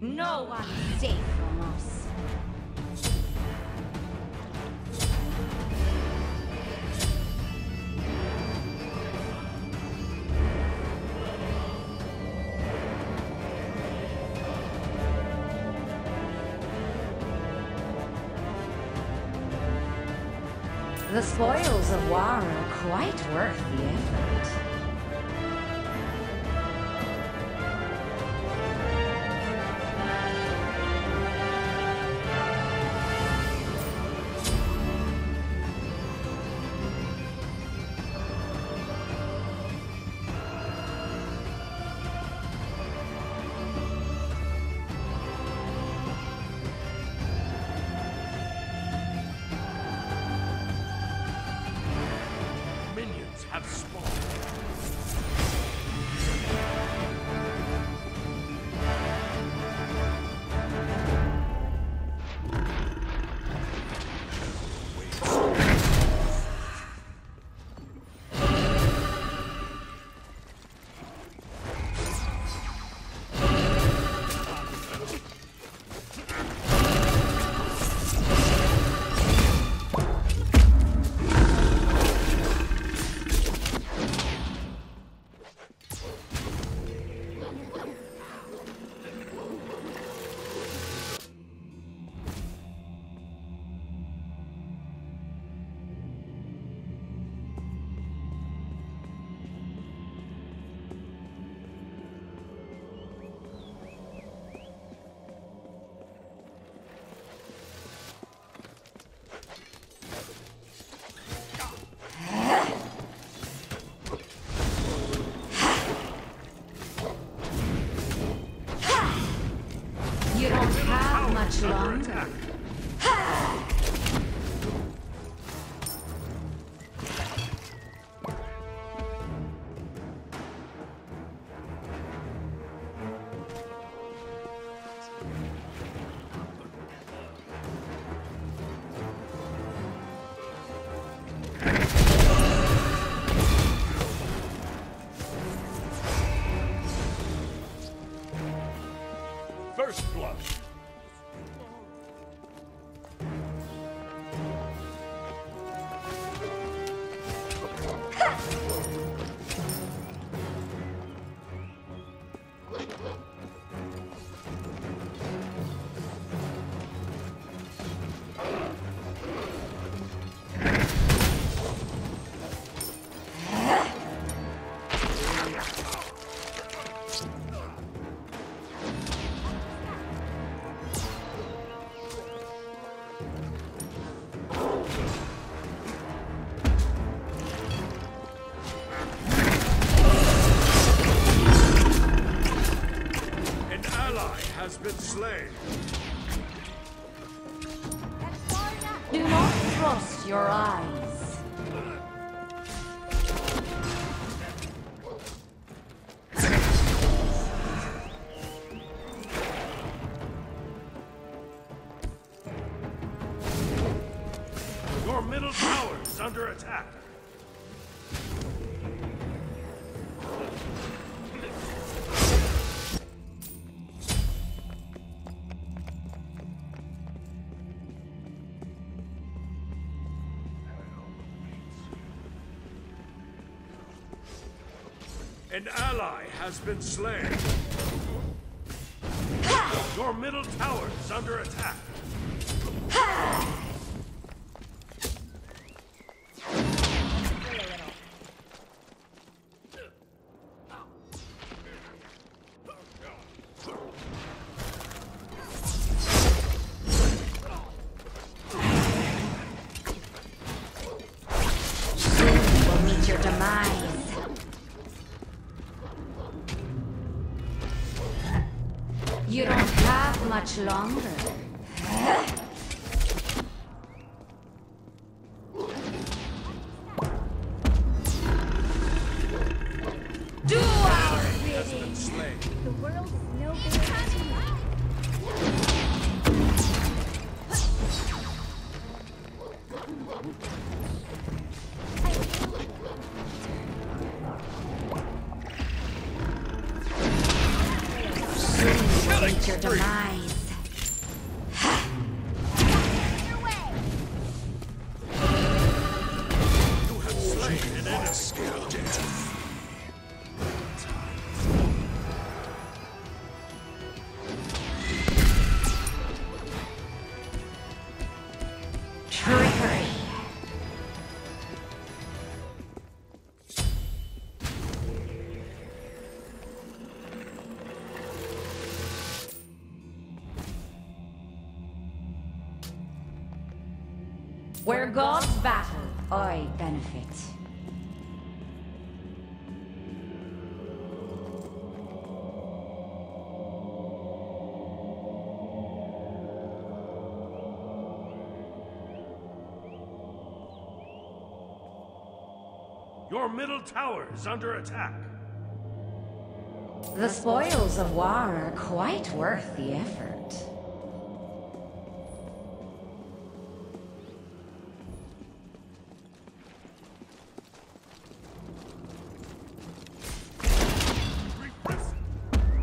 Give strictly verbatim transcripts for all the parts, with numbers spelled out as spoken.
No one's safe from us. The spoils of war are quite worth the effort. Have spawned. You don't have much longer. First blood. Has been slain. Do not trust your eyes. Your middle tower is under attack. An ally has been slain. Your middle tower is under attack. Soon you will meet your demise. You don't have much longer. Do our bidding! The world is no bigger to you. Soon you will meet your demise. Your way. You have slain an enemy. Skill death. Trickery. Where gods battle, I benefit. Your middle tower is under attack. The spoils of war are quite worth the effort. Repress it.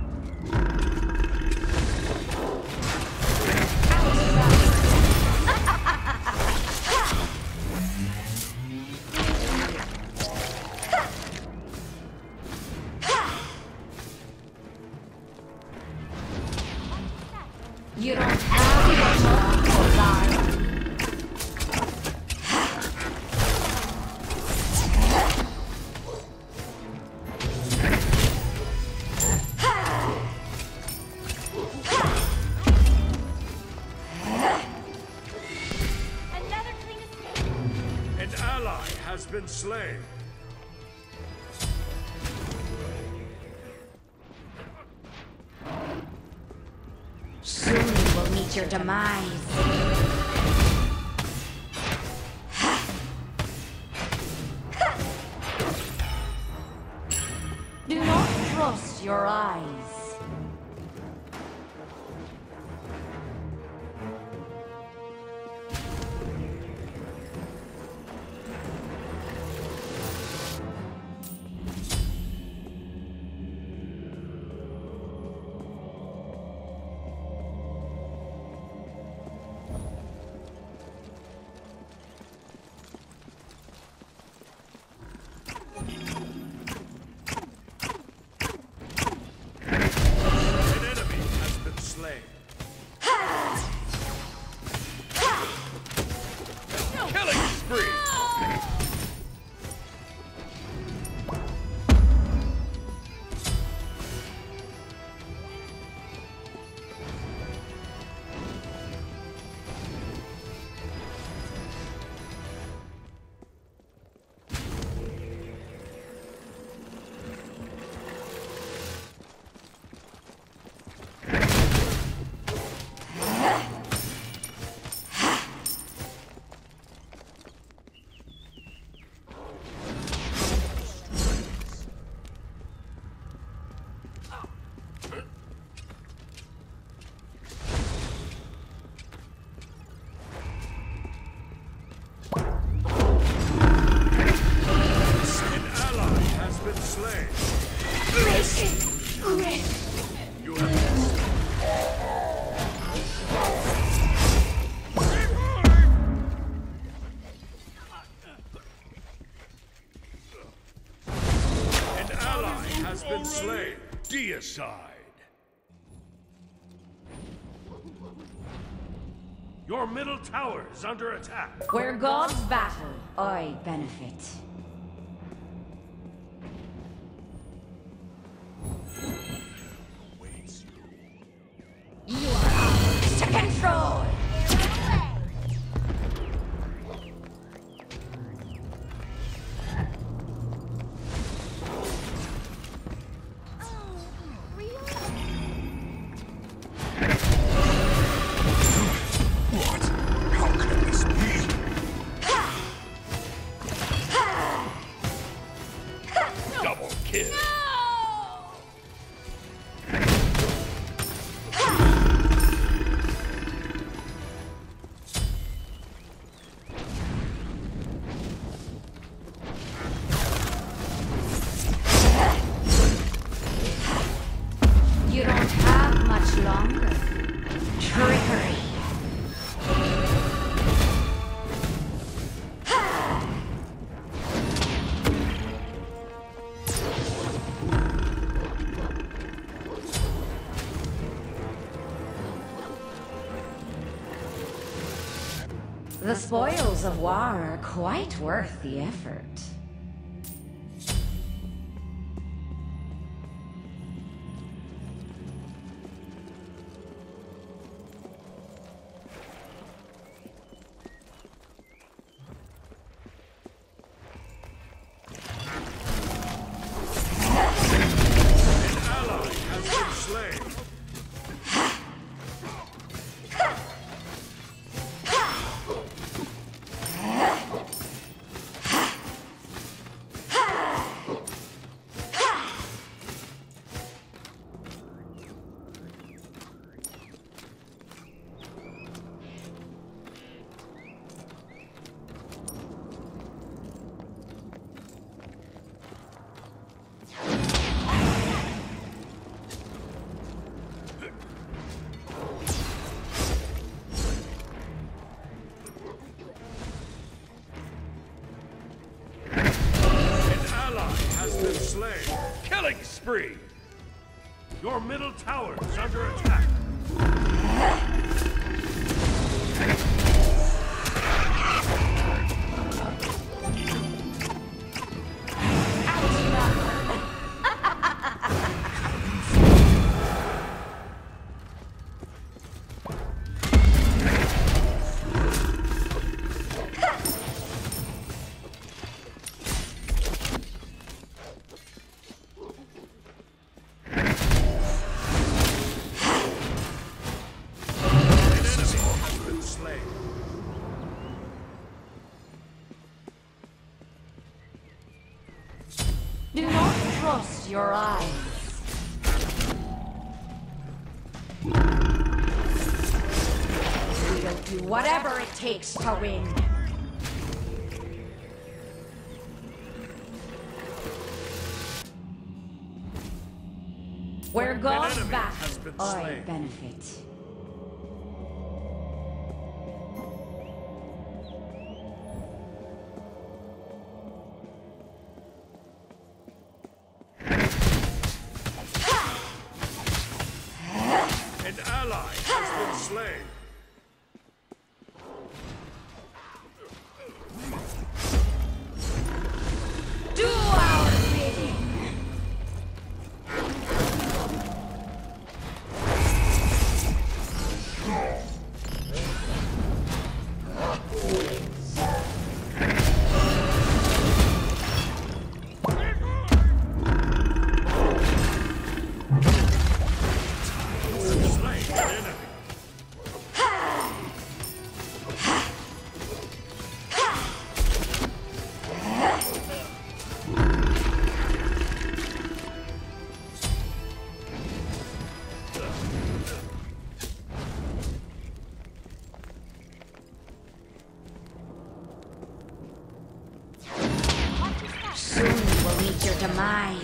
You don't have much to die. Another clean escape. An ally has been slain. Soon you will meet your demise. Do not trust your eyes. An enemy has been slain. Killing spree. An ally has been slain. You have been An ally has been slain. Deicide. Your middle tower is under attack. Where gods battle, I benefit. You are ours to control. What? How could this be? Double kill. You don't have much longer. The spoils of war are quite worth the effort. Killing spree! Your middle tower is under attack. Do not trust your eyes. We'll do whatever it takes to win. Where God's enemy back, has been I slain. benefit. An ally has been slain. Do our bidding. Soon you will meet your demise.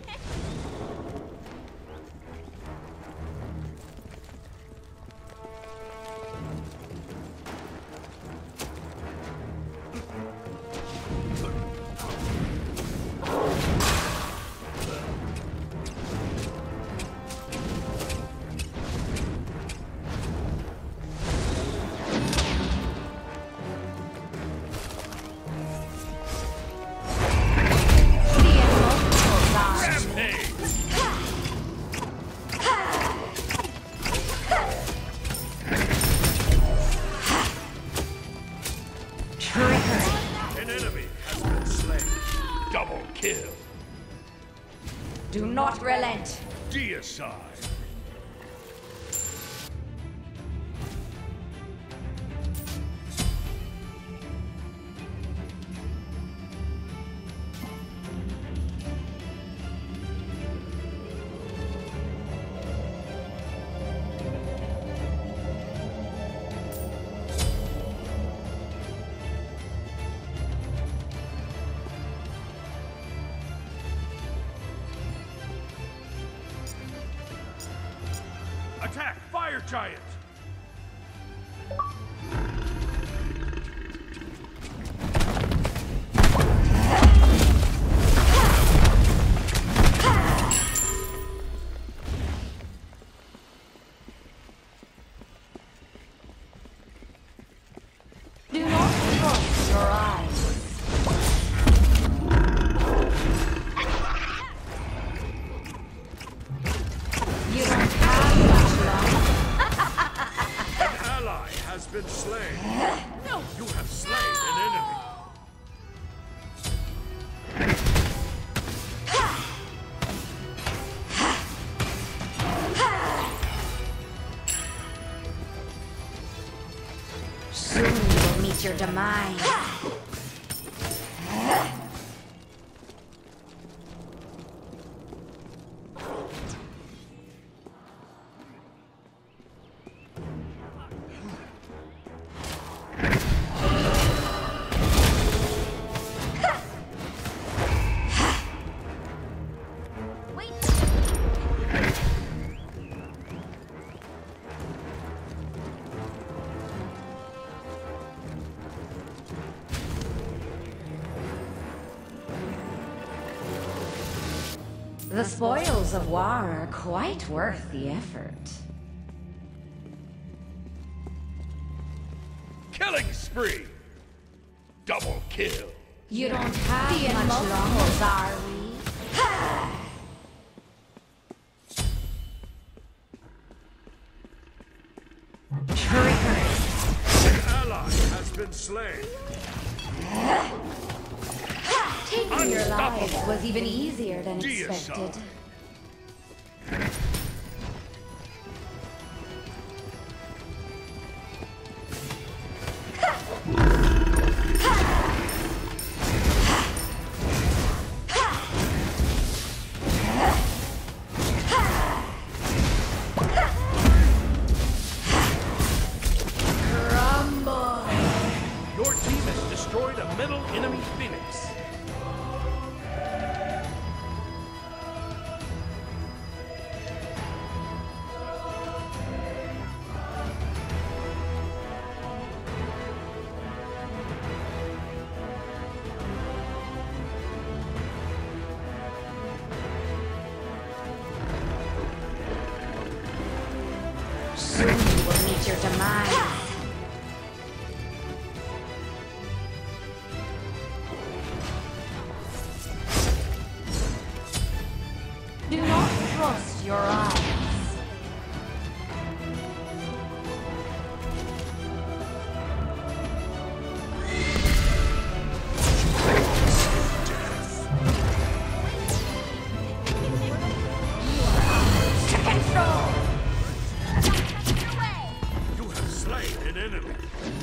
An enemy has been slain. Double kill. Do not relent. Deicide. Attack! Fire Giant! Do not meet your demise. The spoils of war are quite worth the effort. Killing spree! Double kill! You don't have much longer, are we? Trickery! An ally has been slain! Taking your lives was even easier than Deicide. expected. Crumble! Your team has destroyed a middle enemy Phoenix. Soon you will meet your demise. Do not trust your eyes. You have slain an enemy.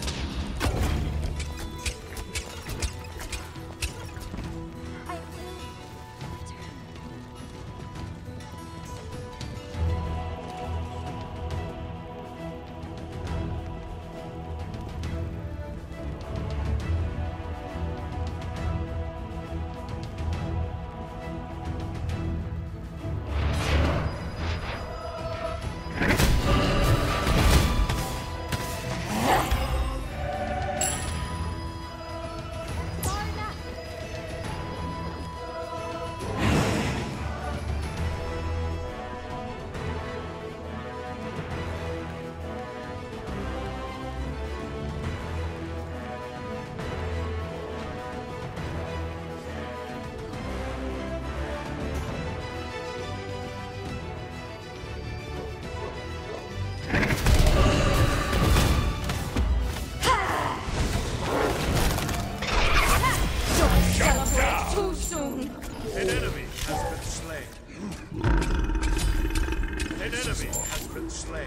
Too soon. An enemy has been slain. An enemy has been slain.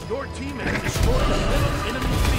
Your team has destroyed the middle enemy field.